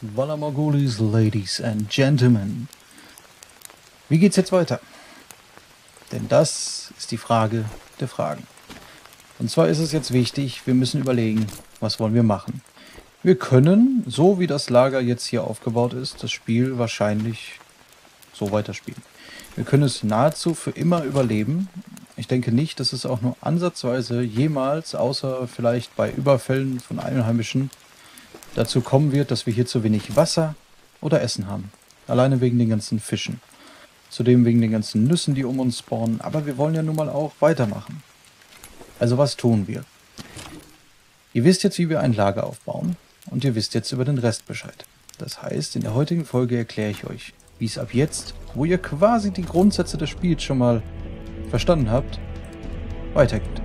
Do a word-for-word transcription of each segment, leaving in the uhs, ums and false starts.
Valar Morghulis, Ladies and Gentlemen. Wie geht's jetzt weiter? Denn das ist die Frage der Fragen. Und zwar ist es jetzt wichtig, wir müssen überlegen, was wollen wir machen. Wir können, so wie das Lager jetzt hier aufgebaut ist, das Spiel wahrscheinlich so weiterspielen. Wir können es nahezu für immer überleben. Ich denke nicht, dass es auch nur ansatzweise jemals, außer vielleicht bei Überfällen von Einheimischen, dazu kommen wird, dass wir hier zu wenig Wasser oder Essen haben. Alleine wegen den ganzen Fischen. Zudem wegen den ganzen Nüssen, die um uns spawnen. Aber wir wollen ja nun mal auch weitermachen. Also was tun wir? Ihr wisst jetzt, wie wir ein Lager aufbauen. Und ihr wisst jetzt über den Rest Bescheid. Das heißt, in der heutigen Folge erkläre ich euch, wie es ab jetzt, wo ihr quasi die Grundsätze des Spiels schon mal verstanden habt, weitergeht.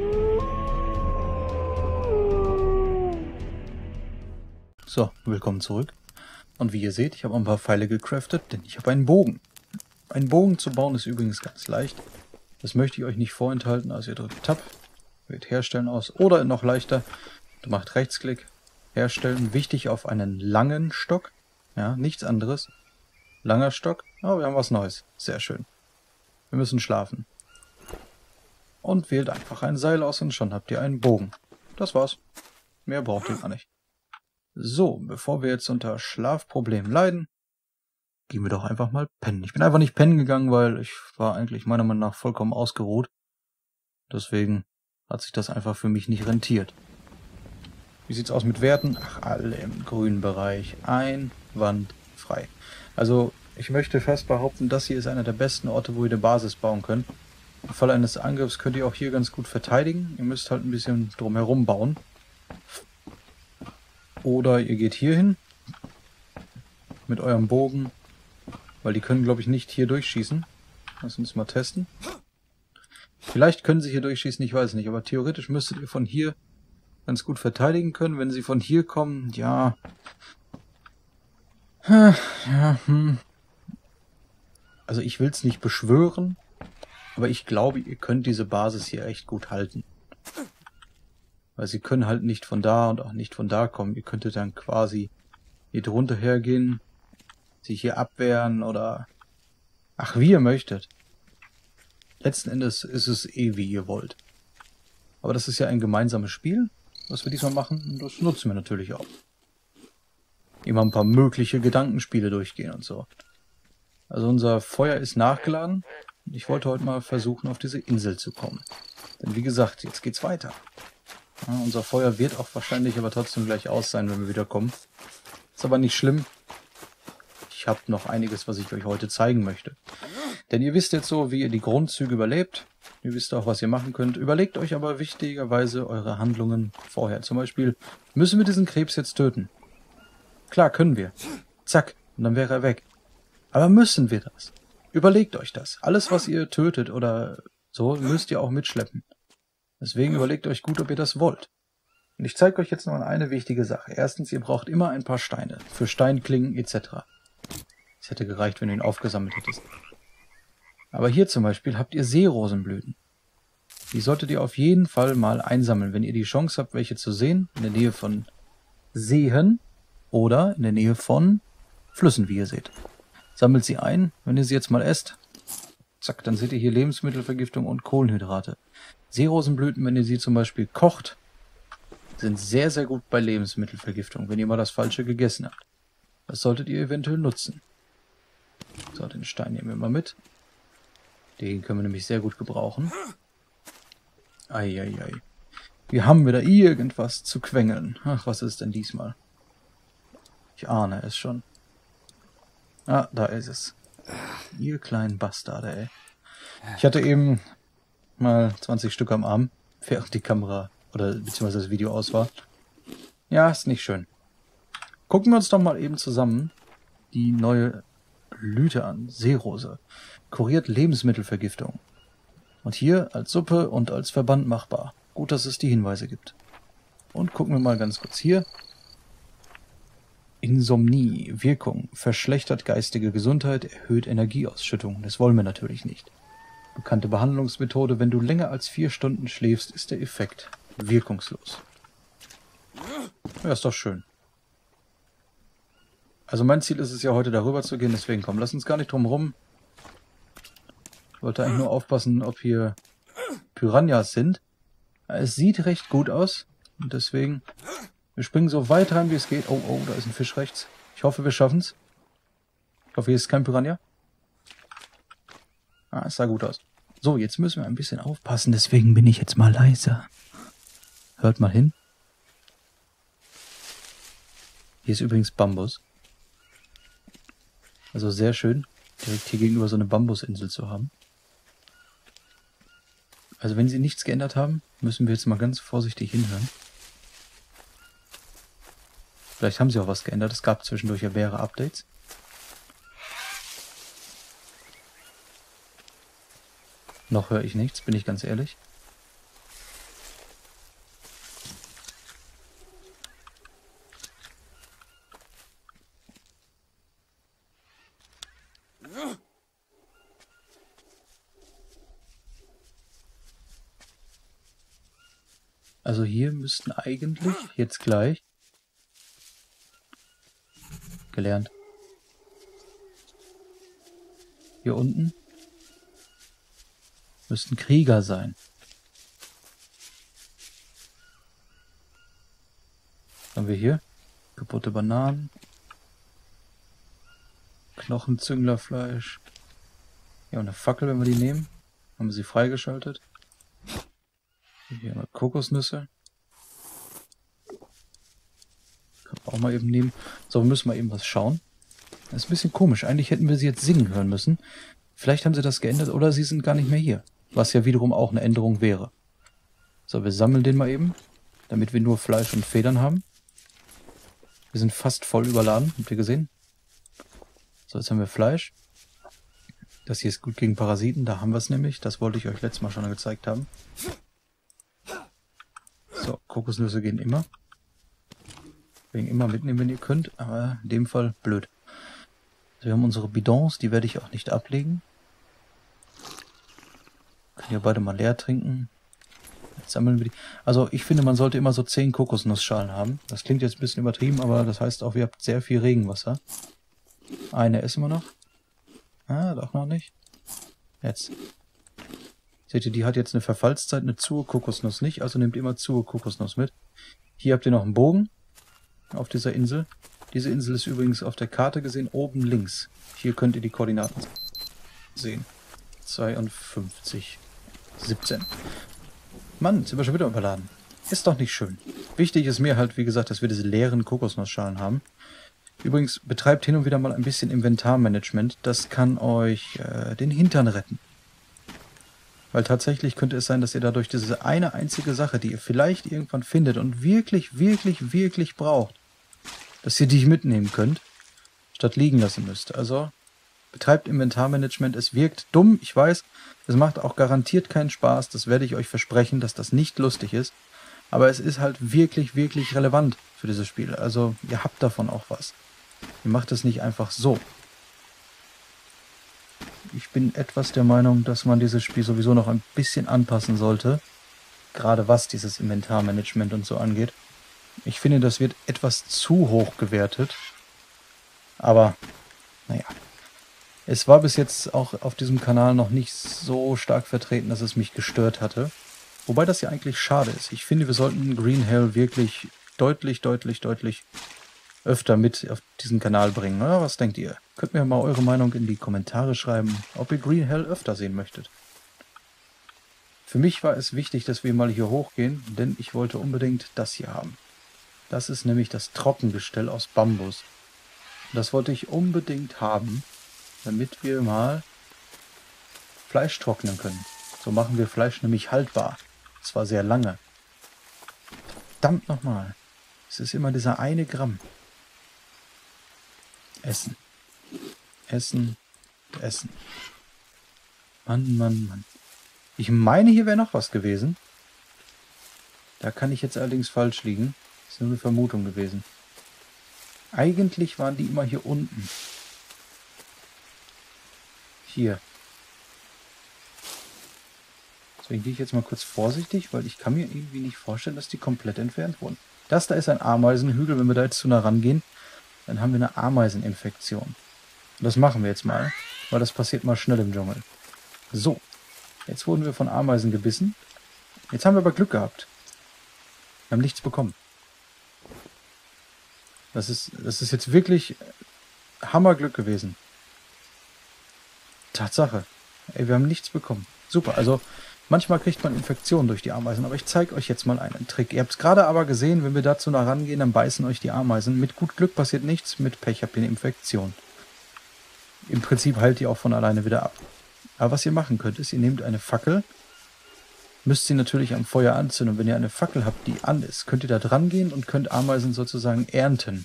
So, willkommen zurück. Und wie ihr seht, ich habe ein paar Pfeile gecraftet, denn ich habe einen Bogen. Einen Bogen zu bauen ist übrigens ganz leicht. Das möchte ich euch nicht vorenthalten, also ihr drückt Tab, wählt Herstellen aus oder noch leichter, du macht Rechtsklick, Herstellen, wichtig auf einen langen Stock, ja, nichts anderes. Langer Stock, oh, wir haben was Neues, sehr schön. Wir müssen schlafen. Und wählt einfach ein Seil aus und schon habt ihr einen Bogen. Das war's. Mehr braucht ihr gar nicht. So, bevor wir jetzt unter Schlafproblemen leiden, gehen wir doch einfach mal pennen. Ich bin einfach nicht pennen gegangen, weil ich war eigentlich meiner Meinung nach vollkommen ausgeruht. Deswegen hat sich das einfach für mich nicht rentiert. Wie sieht's aus mit Werten? Ach, alle im grünen Bereich. Einwandfrei. Also, ich möchte fast behaupten, das hier ist einer der besten Orte, wo ihr eine Basis bauen könnt. Im Fall eines Angriffs könnt ihr auch hier ganz gut verteidigen. Ihr müsst halt ein bisschen drumherum bauen. Oder ihr geht hier hin mit eurem Bogen, weil die können, glaube ich, nicht hier durchschießen. Lass uns mal testen. Vielleicht können sie hier durchschießen, ich weiß nicht, aber theoretisch müsstet ihr von hier ganz gut verteidigen können. Wenn sie von hier kommen, ja... ja hm. Also ich will es nicht beschwören, aber ich glaube, ihr könnt diese Basis hier echt gut halten. Weil sie können halt nicht von da und auch nicht von da kommen. Ihr könntet dann quasi hier drunter hergehen, sich hier abwehren oder... Ach, wie ihr möchtet. Letzten Endes ist es eh, wie ihr wollt. Aber das ist ja ein gemeinsames Spiel, was wir diesmal machen. Und das nutzen wir natürlich auch. Immer ein paar mögliche Gedankenspiele durchgehen und so. Also unser Feuer ist nachgeladen. Ich wollte heute mal versuchen, auf diese Insel zu kommen. Denn wie gesagt, jetzt geht's weiter. Ja, unser Feuer wird auch wahrscheinlich aber trotzdem gleich aus sein, wenn wir wieder kommen. Ist aber nicht schlimm. Ich habe noch einiges, was ich euch heute zeigen möchte. Denn ihr wisst jetzt so, wie ihr die Grundzüge überlebt. Ihr wisst auch, was ihr machen könnt. Überlegt euch aber wichtigerweise eure Handlungen vorher. Zum Beispiel, müssen wir diesen Krebs jetzt töten? Klar, können wir. Zack, und dann wäre er weg. Aber müssen wir das? Überlegt euch das. Alles, was ihr tötet oder so, müsst ihr auch mitschleppen. Deswegen überlegt euch gut, ob ihr das wollt. Und ich zeige euch jetzt noch eine wichtige Sache. Erstens, ihr braucht immer ein paar Steine. Für Steinklingen et cetera. Es hätte gereicht, wenn du ihn aufgesammelt hättest. Aber hier zum Beispiel habt ihr Seerosenblüten. Die solltet ihr auf jeden Fall mal einsammeln, wenn ihr die Chance habt, welche zu sehen. In der Nähe von Seen oder in der Nähe von Flüssen, wie ihr seht. Sammelt sie ein, wenn ihr sie jetzt mal esst. Zack, dann seht ihr hier Lebensmittelvergiftung und Kohlenhydrate. Seerosenblüten, wenn ihr sie zum Beispiel kocht, sind sehr, sehr gut bei Lebensmittelvergiftung, wenn ihr mal das Falsche gegessen habt. Das solltet ihr eventuell nutzen. So, den Stein nehmen wir mal mit. Den können wir nämlich sehr gut gebrauchen. Eieiei. Wir haben wieder irgendwas zu quengeln. Ach, was ist denn diesmal? Ich ahne es schon. Ah, da ist es. Ihr kleinen Bastarde, ey. Ich hatte eben mal zwanzig Stück am Arm, während die Kamera oder beziehungsweise das Video aus war. Ja, ist nicht schön. Gucken wir uns doch mal eben zusammen die neue Blüte an. Seerose. Kuriert Lebensmittelvergiftung. Und hier als Suppe und als Verband machbar. Gut, dass es die Hinweise gibt. Und gucken wir mal ganz kurz hier. Insomnie. Wirkung. Verschlechtert geistige Gesundheit, erhöht Energieausschüttung. Das wollen wir natürlich nicht. Bekannte Behandlungsmethode. Wenn du länger als vier Stunden schläfst, ist der Effekt wirkungslos. Ja, ist doch schön. Also mein Ziel ist es ja heute darüber zu gehen, deswegen komm, lass uns gar nicht drum rum. Ich wollte eigentlich nur aufpassen, ob hier Piranhas sind. Es sieht recht gut aus und deswegen, wir springen so weit rein, wie es geht. Oh, oh, da ist ein Fisch rechts. Ich hoffe, wir schaffen es. Ich hoffe, hier ist kein Piranha. Ah, es sah gut aus. So, jetzt müssen wir ein bisschen aufpassen, deswegen bin ich jetzt mal leiser. Hört mal hin. Hier ist übrigens Bambus. Also sehr schön, direkt hier gegenüber so eine Bambusinsel zu haben. Also wenn sie nichts geändert haben, müssen wir jetzt mal ganz vorsichtig hinhören. Vielleicht haben sie auch was geändert. Es gab zwischendurch ja mehrere Updates. Noch höre ich nichts, bin ich ganz ehrlich. Also hier müssten eigentlich jetzt gleich gelernt. Hier unten müssten Krieger sein. Was haben wir hier? Kaputte Bananen. Knochenzünglerfleisch. Ja, und eine Fackel, wenn wir die nehmen. Haben wir sie freigeschaltet. Hier haben wir Kokosnüsse. Können wir auch mal eben nehmen. So, müssen wir eben was schauen. Das ist ein bisschen komisch. Eigentlich hätten wir sie jetzt singen hören müssen. Vielleicht haben sie das geändert oder sie sind gar nicht mehr hier. Was ja wiederum auch eine Änderung wäre. So, wir sammeln den mal eben, damit wir nur Fleisch und Federn haben. Wir sind fast voll überladen, habt ihr gesehen? So, jetzt haben wir Fleisch. Das hier ist gut gegen Parasiten, da haben wir es nämlich. Das wollte ich euch letztes Mal schon gezeigt haben. So, Kokosnüsse gehen immer. Deswegen immer mitnehmen, wenn ihr könnt, aber in dem Fall blöd. Also wir haben unsere Bidons, die werde ich auch nicht ablegen. Können ja beide mal leer trinken. Jetzt sammeln wir die. Also ich finde, man sollte immer so zehn Kokosnussschalen haben. Das klingt jetzt ein bisschen übertrieben, aber das heißt auch, ihr habt sehr viel Regenwasser. Eine essen wir noch. Ah, doch noch nicht. Jetzt. Seht ihr, die hat jetzt eine Verfallszeit, eine zur Kokosnuss nicht, also nehmt immer zur Kokosnuss mit. Hier habt ihr noch einen Bogen auf dieser Insel. Diese Insel ist übrigens auf der Karte gesehen oben links. Hier könnt ihr die Koordinaten sehen. zweiundfünfzig, siebzehn. Mann, sind wir schon wieder überladen. Ist doch nicht schön. Wichtig ist mir halt, wie gesagt, dass wir diese leeren Kokosnussschalen haben. Übrigens, betreibt hin und wieder mal ein bisschen Inventarmanagement. Das kann euch äh, den Hintern retten. Weil tatsächlich könnte es sein, dass ihr dadurch diese eine einzige Sache, die ihr vielleicht irgendwann findet und wirklich, wirklich, wirklich braucht, dass ihr die mitnehmen könnt, statt liegen lassen müsst. Also betreibt Inventarmanagement. Es wirkt dumm, ich weiß. Es macht auch garantiert keinen Spaß. Das werde ich euch versprechen, dass das nicht lustig ist. Aber es ist halt wirklich, wirklich relevant für dieses Spiel. Also ihr habt davon auch was. Ihr macht es nicht einfach so. Ich bin etwas der Meinung, dass man dieses Spiel sowieso noch ein bisschen anpassen sollte. Gerade was dieses Inventarmanagement und so angeht. Ich finde, das wird etwas zu hoch gewertet. Aber, naja. Es war bis jetzt auch auf diesem Kanal noch nicht so stark vertreten, dass es mich gestört hatte. Wobei das ja eigentlich schade ist. Ich finde, wir sollten Green Hell wirklich deutlich, deutlich, deutlich öfter mit auf diesen Kanal bringen. Oder was denkt ihr? Könnt mir mal eure Meinung in die Kommentare schreiben, ob ihr Green Hell öfter sehen möchtet. Für mich war es wichtig, dass wir mal hier hochgehen, denn ich wollte unbedingt das hier haben. Das ist nämlich das Trockengestell aus Bambus. Das wollte ich unbedingt haben, damit wir mal Fleisch trocknen können. So machen wir Fleisch nämlich haltbar. Und zwar sehr lange. Verdammt nochmal. Es ist immer dieser eine Gramm. Essen. Essen. Essen. Mann, Mann, Mann. Ich meine, hier wäre noch was gewesen. Da kann ich jetzt allerdings falsch liegen. Das ist nur eine Vermutung gewesen. Eigentlich waren die immer hier unten. Hier. Deswegen gehe ich jetzt mal kurz vorsichtig, weil ich kann mir irgendwie nicht vorstellen, dass die komplett entfernt wurden. Das da ist ein Ameisenhügel. Wenn wir da jetzt zu nah rangehen, dann haben wir eine Ameiseninfektion. Und das machen wir jetzt mal, weil das passiert mal schnell im Dschungel. So, jetzt wurden wir von Ameisen gebissen. Jetzt haben wir aber Glück gehabt. Wir haben nichts bekommen. Das ist, das ist jetzt wirklich Hammerglück gewesen. Tatsache. Ey, wir haben nichts bekommen. Super, also manchmal kriegt man Infektionen durch die Ameisen, aber ich zeige euch jetzt mal einen Trick. Ihr habt es gerade aber gesehen, wenn wir dazu nah rangehen, dann beißen euch die Ameisen. Mit gut Glück passiert nichts, mit Pech habt ihr eine Infektion. Im Prinzip heilt die auch von alleine wieder ab. Aber was ihr machen könnt, ist, ihr nehmt eine Fackel, müsst sie natürlich am Feuer anzünden. Und wenn ihr eine Fackel habt, die an ist, könnt ihr da dran gehen und könnt Ameisen sozusagen ernten.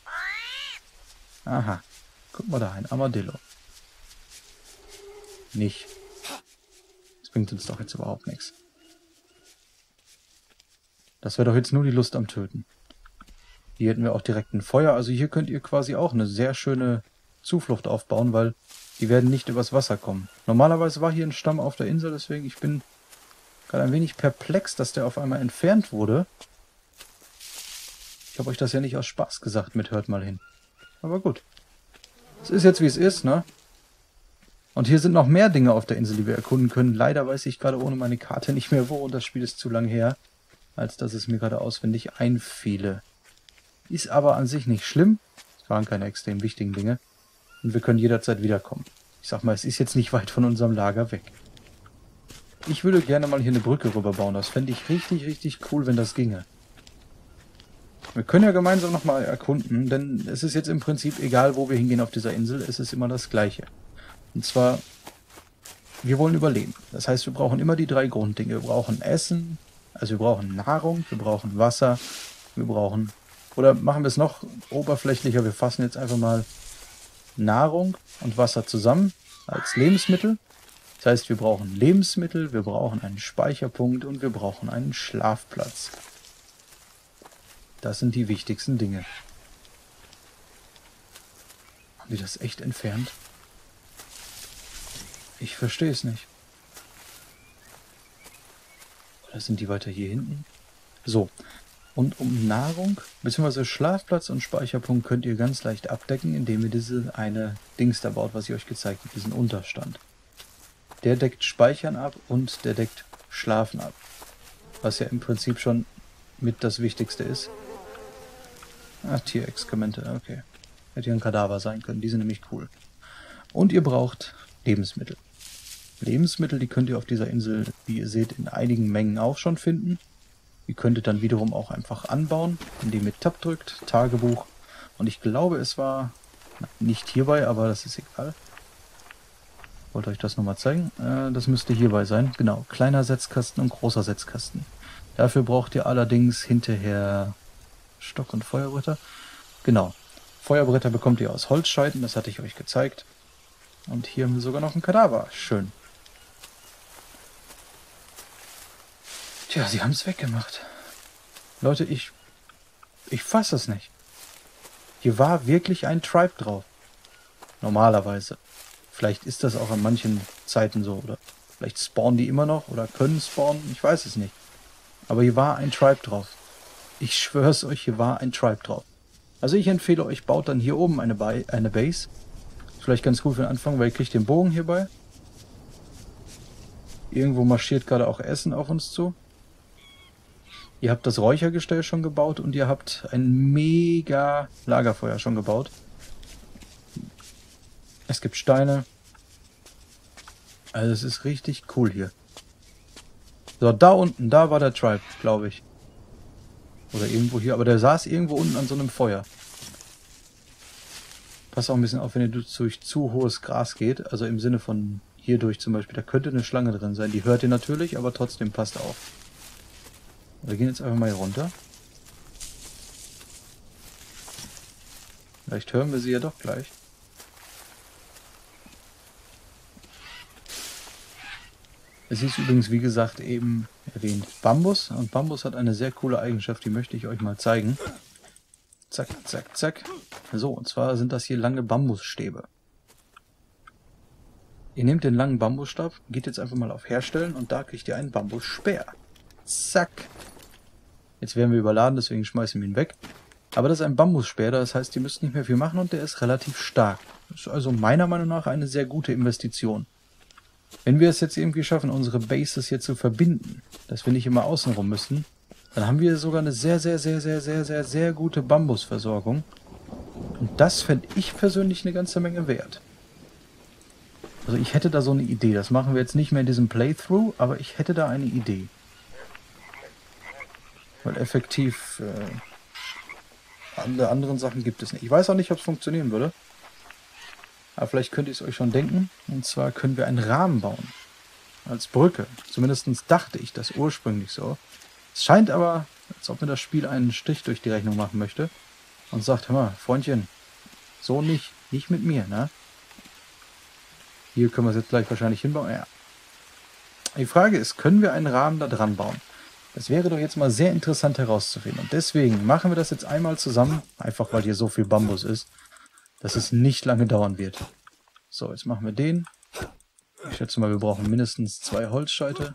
Aha, guck mal da, ein Armadillo. Nicht. Das bringt uns doch jetzt überhaupt nichts. Das wäre doch jetzt nur die Lust am Töten. Hier hätten wir auch direkt ein Feuer. Also hier könnt ihr quasi auch eine sehr schöne Zuflucht aufbauen, weil die werden nicht übers Wasser kommen. Normalerweise war hier ein Stamm auf der Insel, deswegen ich bin gerade ein wenig perplex, dass der auf einmal entfernt wurde. Ich habe euch das ja nicht aus Spaß gesagt mit hört mal hin. Aber gut. Es ist jetzt wie es ist, ne? Und hier sind noch mehr Dinge auf der Insel, die wir erkunden können. Leider weiß ich gerade ohne meine Karte nicht mehr wo und das Spiel ist zu lang her, als dass es mir gerade auswendig einfiele. Ist aber an sich nicht schlimm. Es waren keine extrem wichtigen Dinge. Und wir können jederzeit wiederkommen. Ich sag mal, es ist jetzt nicht weit von unserem Lager weg. Ich würde gerne mal hier eine Brücke rüber bauen. Das fände ich richtig, richtig cool, wenn das ginge. Wir können ja gemeinsam nochmal erkunden, denn es ist jetzt im Prinzip egal, wo wir hingehen auf dieser Insel. Es ist immer das Gleiche. Und zwar, wir wollen überleben. Das heißt, wir brauchen immer die drei Grunddinge. Wir brauchen Essen, also wir brauchen Nahrung, wir brauchen Wasser, wir brauchen... Oder machen wir es noch oberflächlicher, wir fassen jetzt einfach mal Nahrung und Wasser zusammen als Lebensmittel. Das heißt, wir brauchen Lebensmittel, wir brauchen einen Speicherpunkt und wir brauchen einen Schlafplatz. Das sind die wichtigsten Dinge. Haben die das echt entfernt? Ich verstehe es nicht. Oder sind die weiter hier hinten? So. Und um Nahrung bzw. Schlafplatz und Speicherpunkt könnt ihr ganz leicht abdecken, indem ihr diese eine Dings da baut, was ich euch gezeigt habe, diesen Unterstand. Der deckt Speichern ab und der deckt Schlafen ab. Was ja im Prinzip schon mit das Wichtigste ist. Ah, Tierexkremente, okay. Hätte ja ein Kadaver sein können, die sind nämlich cool. Und ihr braucht Lebensmittel. Lebensmittel, die könnt ihr auf dieser Insel, wie ihr seht, in einigen Mengen auch schon finden. Ihr könntet dann wiederum auch einfach anbauen, indem ihr Tab drückt, Tagebuch. Und ich glaube, es war nicht hierbei, aber das ist egal. Ich wollte euch das nochmal zeigen. Äh, das müsste hierbei sein. Genau, kleiner Setzkasten und großer Setzkasten. Dafür braucht ihr allerdings hinterher Stock und Feuerbretter. Genau, Feuerbretter bekommt ihr aus Holzscheiten, das hatte ich euch gezeigt. Und hier haben wir sogar noch ein Kadaver. Schön. Tja, sie haben es weggemacht. Leute, ich... Ich fasse es nicht. Hier war wirklich ein Tribe drauf. Normalerweise. Vielleicht ist das auch an manchen Zeiten so. Oder vielleicht spawnen die immer noch oder können spawnen. Ich weiß es nicht. Aber hier war ein Tribe drauf. Ich schwöre es euch, hier war ein Tribe drauf. Also ich empfehle euch, baut dann hier oben eine, ba eine Base. Vielleicht ganz gut für den Anfang, weil ihr kriegt den Bogen hierbei. Irgendwo marschiert gerade auch Essen auf uns zu. Ihr habt das Räuchergestell schon gebaut und ihr habt ein mega Lagerfeuer schon gebaut. Es gibt Steine. Also es ist richtig cool hier. So, da unten, da war der Tribe, glaube ich. Oder irgendwo hier, aber der saß irgendwo unten an so einem Feuer. Passt auch ein bisschen auf, wenn ihr durch zu hohes Gras geht. Also im Sinne von hier durch zum Beispiel. Da könnte eine Schlange drin sein. Die hört ihr natürlich, aber trotzdem passt auf. Wir gehen jetzt einfach mal hier runter. Vielleicht hören wir sie ja doch gleich. Es ist übrigens, wie gesagt, eben erwähnt Bambus. Und Bambus hat eine sehr coole Eigenschaft, die möchte ich euch mal zeigen. Zack, zack, zack. So, und zwar sind das hier lange Bambusstäbe. Ihr nehmt den langen Bambusstab, geht jetzt einfach mal auf Herstellen und da kriegt ihr einen Bambusspeer. Zack. Jetzt werden wir überladen, deswegen schmeißen wir ihn weg. Aber das ist ein Bambusspeer, das heißt, ihr müsst nicht mehr viel machen und der ist relativ stark. Das ist also meiner Meinung nach eine sehr gute Investition. Wenn wir es jetzt irgendwie schaffen, unsere Bases hier zu verbinden, dass wir nicht immer außenrum müssen, dann haben wir sogar eine sehr, sehr, sehr, sehr, sehr, sehr, sehr gute Bambusversorgung. Und das fände ich persönlich eine ganze Menge wert. Also ich hätte da so eine Idee. Das machen wir jetzt nicht mehr in diesem Playthrough, aber ich hätte da eine Idee. Weil effektiv äh, alle anderen Sachen gibt es nicht. Ich weiß auch nicht, ob es funktionieren würde. Aber vielleicht könnt ihr es euch schon denken. Und zwar können wir einen Rahmen bauen. Als Brücke. Zumindest dachte ich das ursprünglich so. Es scheint aber, als ob mir das Spiel einen Strich durch die Rechnung machen möchte. Und sagt, hör mal, Freundchen, so nicht. Nicht mit mir, ne? Hier können wir es jetzt gleich wahrscheinlich hinbauen. Ja. Die Frage ist, können wir einen Rahmen da dran bauen? Das wäre doch jetzt mal sehr interessant herauszufinden. Und deswegen machen wir das jetzt einmal zusammen. Einfach, weil hier so viel Bambus ist, dass es nicht lange dauern wird. So, jetzt machen wir den. Ich schätze mal, wir brauchen mindestens zwei Holzscheite.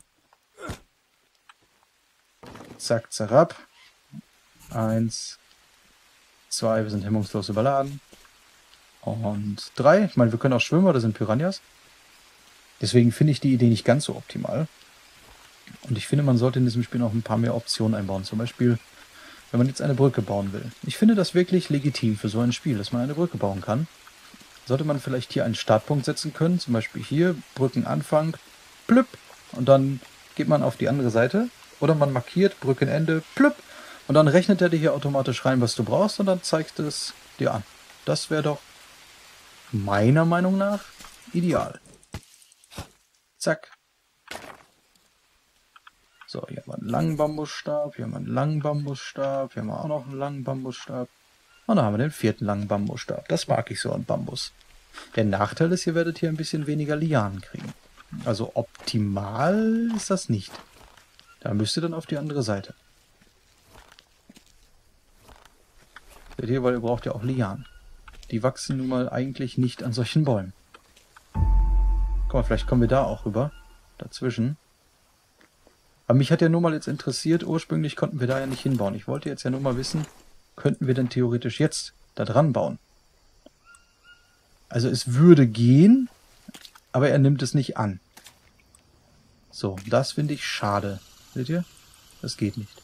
Zack, zerab. Eins, zwei, wir sind hemmungslos überladen. Und drei. Ich meine, wir können auch schwimmen, das sind Piranhas. Deswegen finde ich die Idee nicht ganz so optimal. Und ich finde, man sollte in diesem Spiel noch ein paar mehr Optionen einbauen. Zum Beispiel, wenn man jetzt eine Brücke bauen will. Ich finde das wirklich legitim für so ein Spiel, dass man eine Brücke bauen kann. Sollte man vielleicht hier einen Startpunkt setzen können. Zum Beispiel hier, Brückenanfang, plüpp. Und dann geht man auf die andere Seite. Oder man markiert Brückenende, plüpp. Und dann rechnet er dir hier automatisch rein, was du brauchst. Und dann zeigt es dir an. Das wäre doch meiner Meinung nach ideal. Zack. So, hier haben wir einen langen Bambusstab, hier haben wir einen langen Bambusstab, hier haben wir auch noch einen langen Bambusstab. Und dann haben wir den vierten langen Bambusstab. Das mag ich so an Bambus. Der Nachteil ist, ihr werdet hier ein bisschen weniger Lianen kriegen. Also optimal ist das nicht. Da müsst ihr dann auf die andere Seite. Seht ihr, weil ihr braucht ja auch Lianen. Die wachsen nun mal eigentlich nicht an solchen Bäumen. Guck mal, vielleicht kommen wir da auch rüber. Dazwischen. Aber mich hat ja nur mal jetzt interessiert, ursprünglich konnten wir da ja nicht hinbauen. Ich wollte jetzt ja nur mal wissen, könnten wir denn theoretisch jetzt da dran bauen? Also es würde gehen, aber er nimmt es nicht an. So, das finde ich schade. Seht ihr? Das geht nicht.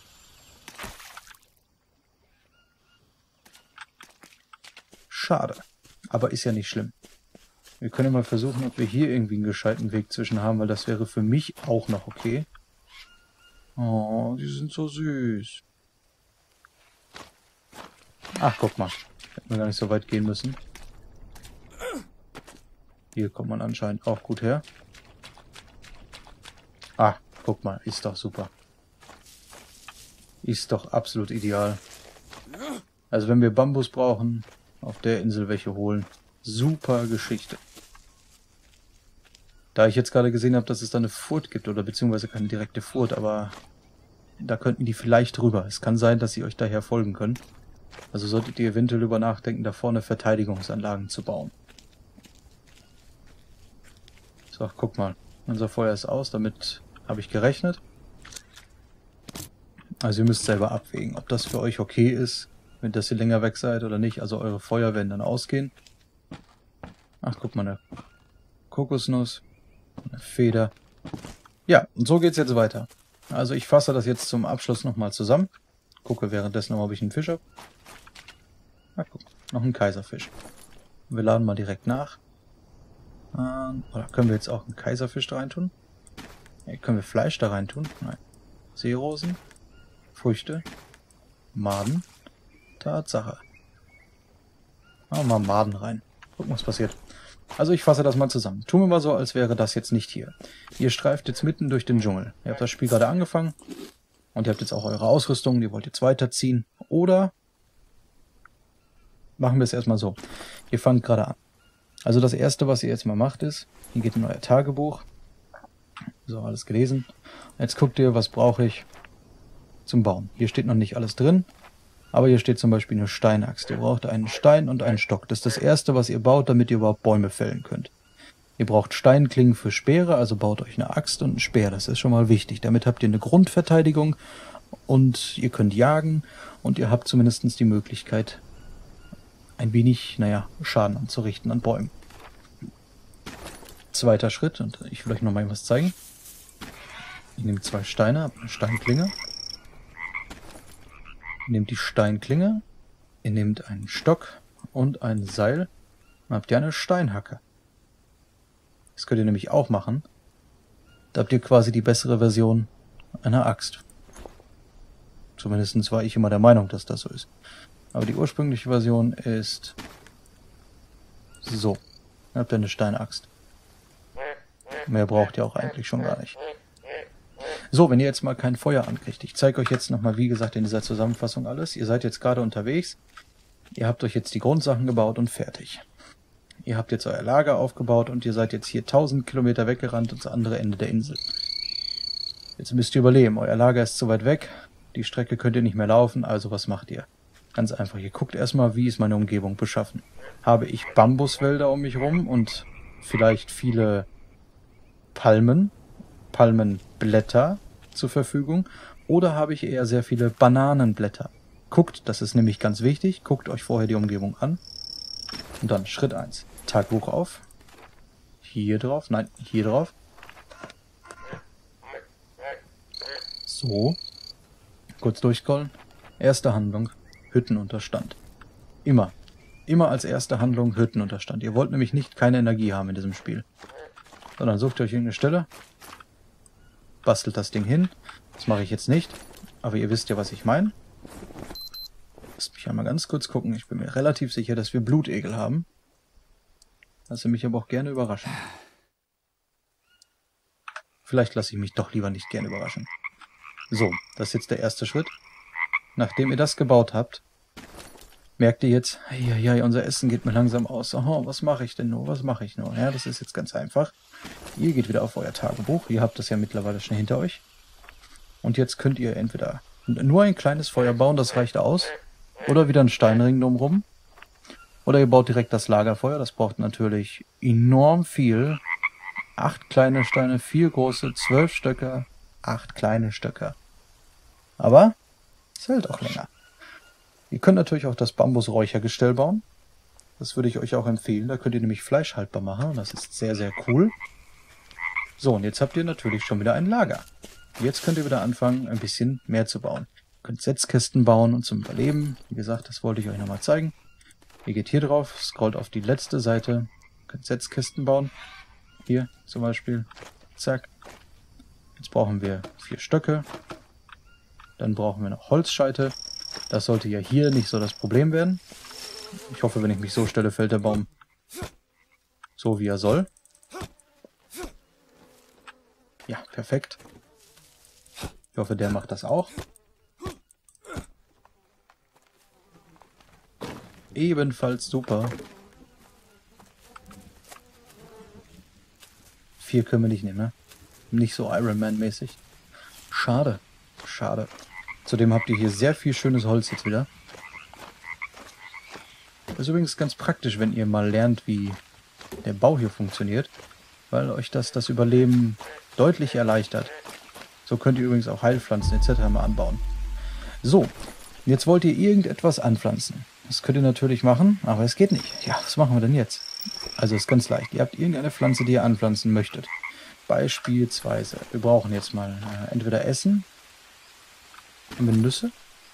Schade. Aber ist ja nicht schlimm. Wir können mal versuchen, ob wir hier irgendwie einen gescheiten Weg zwischen haben, weil das wäre für mich auch noch okay. Oh, die sind so süß. Ach, guck mal. Hätten wir gar nicht so weit gehen müssen. Hier kommt man anscheinend auch gut her. Ah, guck mal. Ist doch super. Ist doch absolut ideal. Also wenn wir Bambus brauchen, auf der Insel welche holen. Super Geschichte. Da ich jetzt gerade gesehen habe, dass es da eine Furt gibt, oder beziehungsweise keine direkte Furt, aber da könnten die vielleicht rüber. Es kann sein, dass sie euch daher folgen können. Also solltet ihr eventuell über nachdenken, da vorne Verteidigungsanlagen zu bauen. So, guck mal. Unser Feuer ist aus, damit habe ich gerechnet. Also ihr müsst selber abwägen, ob das für euch okay ist, wenn das ihr länger weg seid oder nicht. Also eure Feuer werden dann ausgehen. Ach, guck mal, eine Kokosnuss, eine Feder. Ja, und so geht's jetzt weiter. Also ich fasse das jetzt zum Abschluss nochmal zusammen. Gucke währenddessen noch, ob ich einen Fisch habe. Na guck, noch einen Kaiserfisch. Wir laden mal direkt nach. Ähm, oder können wir jetzt auch einen Kaiserfisch da rein tun? Ja, können wir Fleisch da rein tun? Nein. Seerosen, Früchte, Maden. Tatsache. Machen wir mal Maden rein. Gucken, was passiert. Also ich fasse das mal zusammen. Tun wir mal so, als wäre das jetzt nicht hier. Ihr streift jetzt mitten durch den Dschungel. Ihr habt das Spiel gerade angefangen. Und ihr habt jetzt auch eure Ausrüstung. Ihr wollt jetzt weiterziehen. Oder machen wir es erstmal so. Ihr fangt gerade an. Also das Erste, was ihr jetzt mal macht, ist, ihr geht in euer Tagebuch. So, alles gelesen. Jetzt guckt ihr, was brauche ich zum Bauen. Hier steht noch nicht alles drin. Aber hier steht zum Beispiel eine Steinaxt. Ihr braucht einen Stein und einen Stock. Das ist das Erste, was ihr baut, damit ihr überhaupt Bäume fällen könnt. Ihr braucht Steinklingen für Speere, also baut euch eine Axt und einen Speer. Das ist schon mal wichtig. Damit habt ihr eine Grundverteidigung und ihr könnt jagen und ihr habt zumindest die Möglichkeit, ein wenig, naja, Schaden anzurichten an Bäumen. Zweiter Schritt, und ich will euch noch mal was zeigen. Ihr nehmt zwei Steine, eine Steinklinge. Ihr nehmt die Steinklinge, ihr nehmt einen Stock und ein Seil, dann habt ihr eine Steinhacke. Das könnt ihr nämlich auch machen. Da habt ihr quasi die bessere Version einer Axt. Zumindest war ich immer der Meinung, dass das so ist. Aber die ursprüngliche Version ist so. Dann habt ihr eine Steinaxt. Mehr braucht ihr auch eigentlich schon gar nicht. So, wenn ihr jetzt mal kein Feuer ankriegt. Ich zeige euch jetzt nochmal, wie gesagt, in dieser Zusammenfassung alles. Ihr seid jetzt gerade unterwegs. Ihr habt euch jetzt die Grundsachen gebaut und fertig. Ihr habt jetzt euer Lager aufgebaut und ihr seid jetzt hier tausend Kilometer weggerannt ins andere Ende der Insel. Jetzt müsst ihr überleben. Euer Lager ist zu weit weg. Die Strecke könnt ihr nicht mehr laufen. Also was macht ihr? Ganz einfach. Ihr guckt erstmal, wie ist meine Umgebung beschaffen. Habe ich Bambuswälder um mich rum und vielleicht viele Palmen, Palmenblätter zur Verfügung? Oder habe ich eher sehr viele Bananenblätter? Guckt, das ist nämlich ganz wichtig, guckt euch vorher die Umgebung an. Und dann Schritt eins. Tagebuch auf. Hier drauf, nein, hier drauf. So. Kurz durchscrollen. Erste Handlung, Hüttenunterstand. Immer. Immer als erste Handlung Hüttenunterstand. Ihr wollt nämlich nicht keine Energie haben in diesem Spiel. Sondern sucht euch irgendeine Stelle. Bastelt das Ding hin. Das mache ich jetzt nicht. Aber ihr wisst ja, was ich meine. Lasst mich einmal ganz kurz gucken. Ich bin mir relativ sicher, dass wir Blutegel haben. Lasse mich aber auch gerne überraschen. Vielleicht lasse ich mich doch lieber nicht gerne überraschen. So, das ist jetzt der erste Schritt. Nachdem ihr das gebaut habt, merkt ihr jetzt, ja, ja, unser Essen geht mir langsam aus. Oh, was mache ich denn nur? Was mache ich nur? Ja, das ist jetzt ganz einfach. Ihr geht wieder auf euer Tagebuch. Ihr habt das ja mittlerweile schon hinter euch. Und jetzt könnt ihr entweder nur ein kleines Feuer bauen, das reicht aus. Oder wieder einen Steinring drumherum. Oder ihr baut direkt das Lagerfeuer. Das braucht natürlich enorm viel. Acht kleine Steine, vier große, zwölf Stöcke, acht kleine Stöcke. Aber es hält auch länger. Ihr könnt natürlich auch das Bambusräuchergestell bauen. Das würde ich euch auch empfehlen. Da könnt ihr nämlich Fleisch haltbar machen. Das ist sehr, sehr cool. So, und jetzt habt ihr natürlich schon wieder ein Lager. Jetzt könnt ihr wieder anfangen, ein bisschen mehr zu bauen. Ihr könnt Setzkästen bauen und zum Überleben. Wie gesagt, das wollte ich euch nochmal zeigen. Ihr geht hier drauf, scrollt auf die letzte Seite. Ihr könnt Setzkästen bauen. Hier zum Beispiel. Zack. Jetzt brauchen wir vier Stöcke. Dann brauchen wir noch Holzscheite. Das sollte ja hier nicht so das Problem werden. Ich hoffe, wenn ich mich so stelle, fällt der Baum so, wie er soll. Ja, perfekt. Ich hoffe, der macht das auch. Ebenfalls super. Vier können wir nicht nehmen, ne? Nicht so Iron Man-mäßig. Schade. Schade. Zudem habt ihr hier sehr viel schönes Holz jetzt wieder. Das ist übrigens ganz praktisch, wenn ihr mal lernt, wie der Bau hier funktioniert, weil euch das das Überleben deutlich erleichtert. So könnt ihr übrigens auch Heilpflanzen et cetera mal anbauen. So, jetzt wollt ihr irgendetwas anpflanzen. Das könnt ihr natürlich machen, aber es geht nicht. Ja, was machen wir denn jetzt? Also ist ganz leicht. Ihr habt irgendeine Pflanze, die ihr anpflanzen möchtet. Beispielsweise, wir brauchen jetzt mal äh, entweder Essen. Haben wir Nüsse?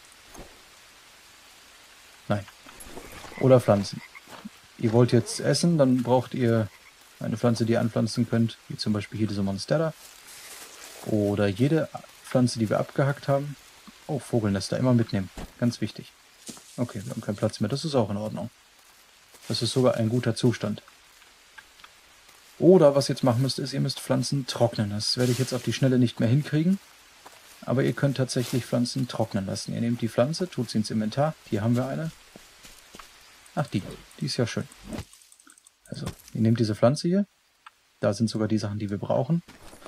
Nein. Oder Pflanzen. Ihr wollt jetzt essen, dann braucht ihr eine Pflanze, die ihr anpflanzen könnt, wie zum Beispiel hier diese Monstera. Oder jede Pflanze, die wir abgehackt haben. Oh, Vogelnester, immer mitnehmen. Ganz wichtig. Okay, wir haben keinen Platz mehr, das ist auch in Ordnung. Das ist sogar ein guter Zustand. Oder was ihr jetzt machen müsst, ist, ihr müsst Pflanzen trocknen. Das werde ich jetzt auf die Schnelle nicht mehr hinkriegen. Aber ihr könnt tatsächlich Pflanzen trocknen lassen. Ihr nehmt die Pflanze, tut sie ins Inventar. Hier haben wir eine. Ach, die. Die ist ja schön. Also, ihr nehmt diese Pflanze hier. Da sind sogar die Sachen, die wir brauchen.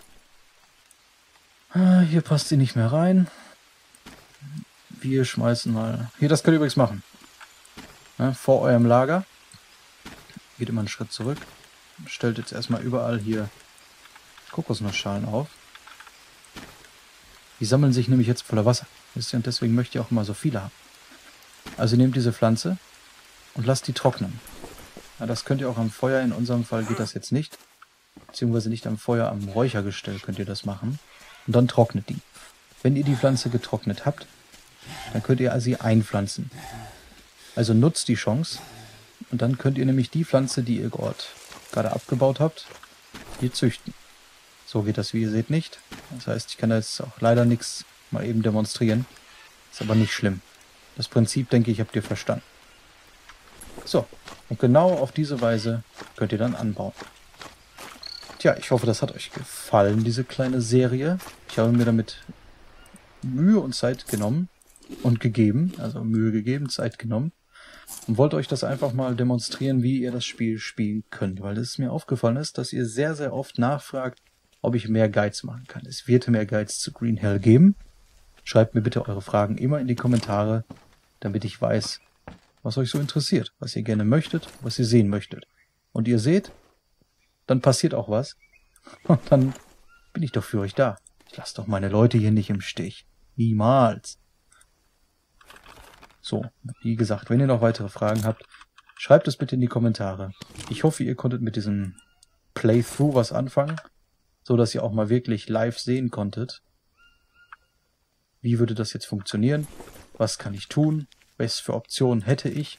Ah, hier passt sie nicht mehr rein. Wir schmeißen mal... Hier, das könnt ihr übrigens machen. Ja, vor eurem Lager. Geht immer einen Schritt zurück. Stellt jetzt erstmal überall hier Kokosnussschalen auf. Die sammeln sich nämlich jetzt voller Wasser. Wisst ihr, und deswegen möchte ich auch immer so viele haben. Also nehmt diese Pflanze und lasst die trocknen. Ja, das könnt ihr auch am Feuer, in unserem Fall geht das jetzt nicht. Beziehungsweise nicht am Feuer, am Räuchergestell könnt ihr das machen. Und dann trocknet die. Wenn ihr die Pflanze getrocknet habt, dann könnt ihr sie einpflanzen. Also nutzt die Chance. Und dann könnt ihr nämlich die Pflanze, die ihr gerade abgebaut habt, hier züchten. So geht das, wie ihr seht, nicht. Das heißt, ich kann da jetzt auch leider nichts mal eben demonstrieren. Ist aber nicht schlimm. Das Prinzip, denke ich, habt ihr verstanden. So, und genau auf diese Weise könnt ihr dann anbauen. Tja, ich hoffe, das hat euch gefallen, diese kleine Serie. Ich habe mir damit Mühe und Zeit genommen und gegeben, also Mühe gegeben, Zeit genommen. Und wollte euch das einfach mal demonstrieren, wie ihr das Spiel spielen könnt. Weil es mir aufgefallen ist, dass ihr sehr, sehr oft nachfragt, ob ich mehr Guides machen kann. Es wird mehr Guides zu Green Hell geben. Schreibt mir bitte eure Fragen immer in die Kommentare, damit ich weiß, was euch so interessiert, was ihr gerne möchtet, was ihr sehen möchtet. Und ihr seht, dann passiert auch was. Und dann bin ich doch für euch da. Ich lasse doch meine Leute hier nicht im Stich. Niemals. So, wie gesagt, wenn ihr noch weitere Fragen habt, schreibt es bitte in die Kommentare. Ich hoffe, ihr konntet mit diesem Playthrough was anfangen, so dass ihr auch mal wirklich live sehen konntet. Wie würde das jetzt funktionieren? Was kann ich tun? Was für Optionen hätte ich?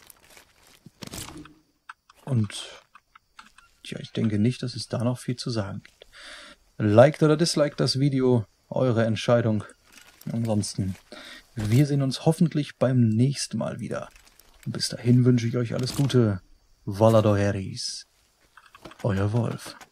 Und tja, ich denke nicht, dass es da noch viel zu sagen gibt. Liked oder disliked das Video, eure Entscheidung. Ansonsten, wir sehen uns hoffentlich beim nächsten Mal wieder. Bis dahin wünsche ich euch alles Gute. Valadoheris. Euer Wolf.